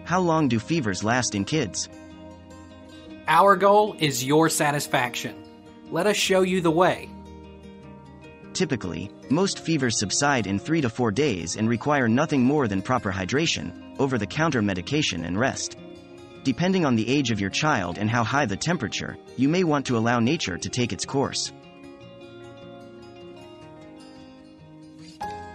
How long do fevers last in kids? Our goal is your satisfaction. Let us show you the way. Typically, most fevers subside in 3 to 4 days and require nothing more than proper hydration, over-the-counter medication and rest. Depending on the age of your child and how high the temperature, you may want to allow nature to take its course.